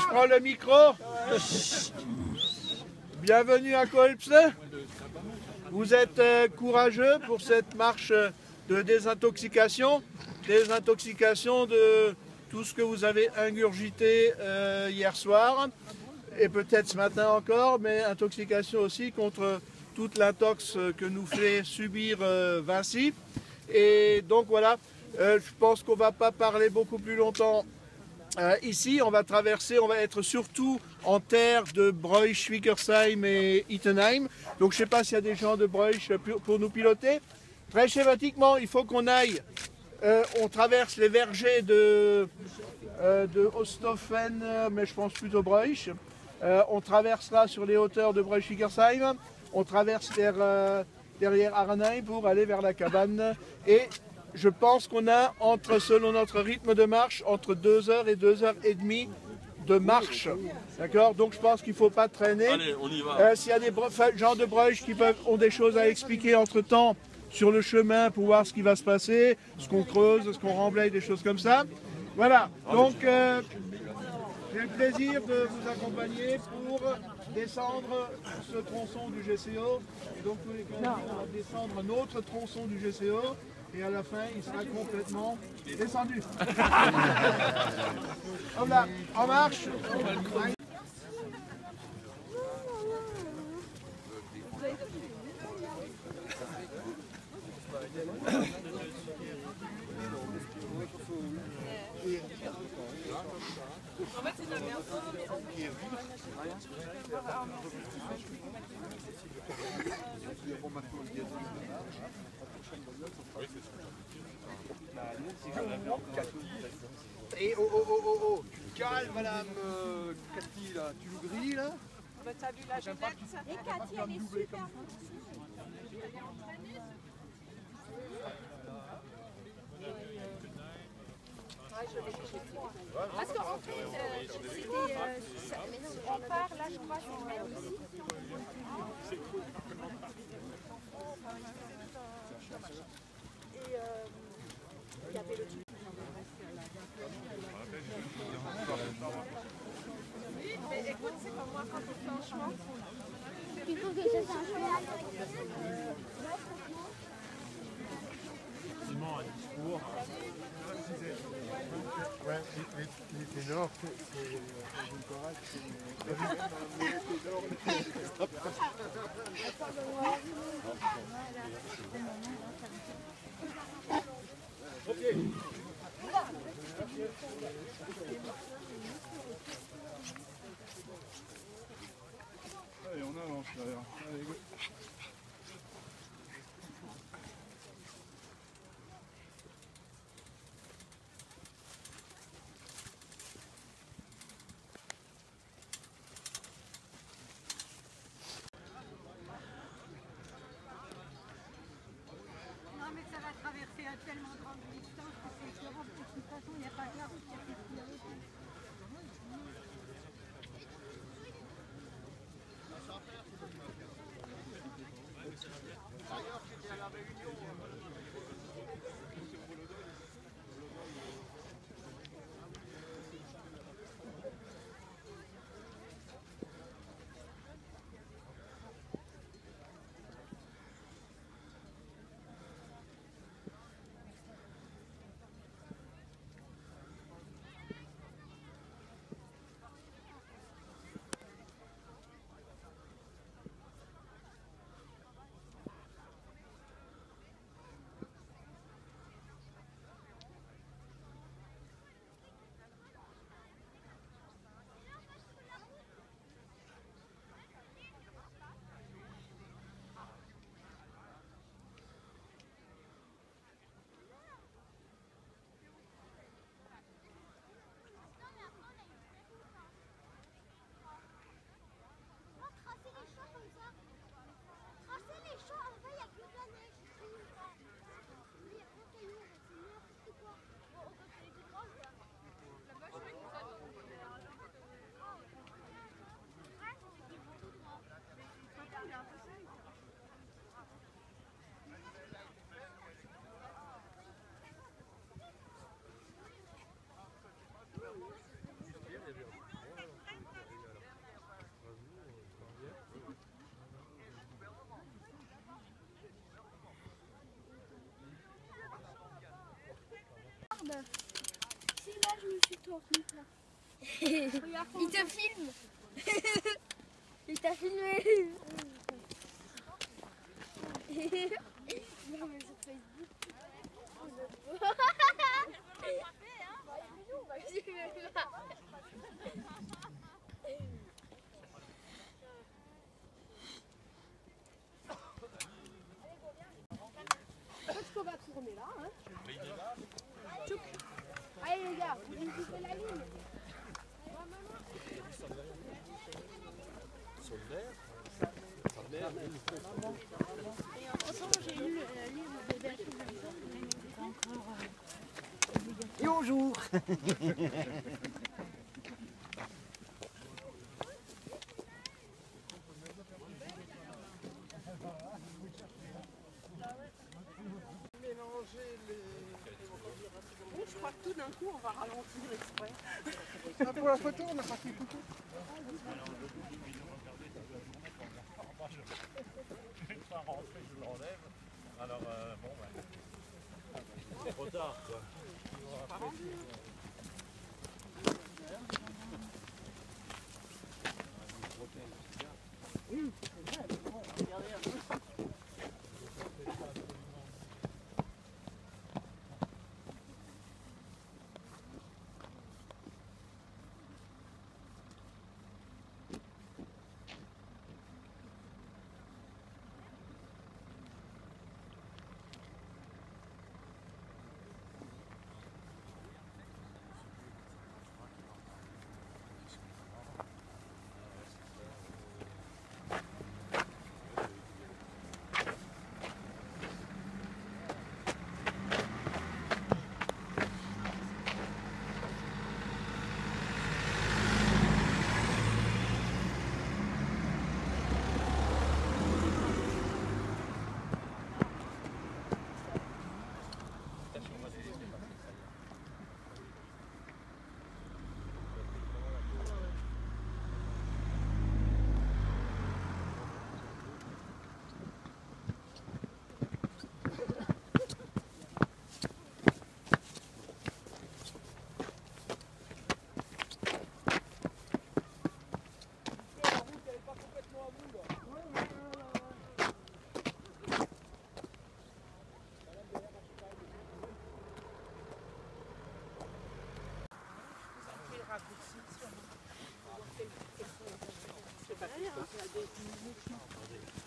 prends le micro. Bienvenue à Kolbs. Vous êtes courageux pour cette marche de désintoxication. Désintoxication de tout ce que vous avez ingurgité hier soir et peut-être ce matin encore, mais intoxication aussi contre toute l'intox que nous fait subir Vinci. Et donc voilà, je pense qu'on ne va pas parler beaucoup plus longtemps ici. On va traverser, on va être surtout en terre de Broich, Wickersheim et Ittenheim. Donc je ne sais pas s'il y a des gens de Broich pour nous piloter. Très schématiquement, il faut qu'on aille, on traverse les vergers de Osthofen, mais je pense plutôt Broich. On traversera sur les hauteurs de Broich-Wickersheim. On traverse derrière Arnhem pour aller vers la cabane. Et je pense qu'on a, selon notre rythme de marche, entre 2 heures et 2 heures et demie de marche. D'accord? Donc je pense qu'il ne faut pas traîner. Allez, on y va. S'il y a des gens de Broich qui ont des choses à expliquer entre-temps sur le chemin pour voir ce qui va se passer, ce qu'on creuse, ce qu'on remblaye, des choses comme ça. Voilà. Donc j'ai le plaisir de vous accompagner pour descendre ce tronçon du GCO. Et donc tous les 15 jours, on va descendre un autre tronçon du GCO. Et à la fin, il sera complètement descendu. Hop là, en marche. En fait, c'est la merde. Et oh, calme madame Cathy là, tu nous grilles là? T'as vu la jeunette? Et Cathy, elle est super. Parce qu'en fait, on part là, je crois, c'est même ici. Et il y avait le truc. Mais écoute, c'est comme moi quand on fait un chemin. Il faut que ça soit un chemin. Simon a un discours. Ouais, les ténors, c'est Nicolas, Ok. Allez, on avance derrière. Allez, go. Non, mais ça va traverser à tellement grande distance que c'est que de toute façon, il n'y a pas de la route, il y a tuto. Il te filme. Il t'a filmé. Non mais sur Facebook. Est-ce qu'on va tourner là, hein? Tchouk. Allez les gars, vous ouvrez la ligne. Et bonjour. Je crois que tout d'un coup, on va ralentir exprès. Ah, pour la photo, on a parti photo. Pas rentrer, je l'enlève. Alors, bon, c'est trop tard, quoi. C'est pas grave, hein.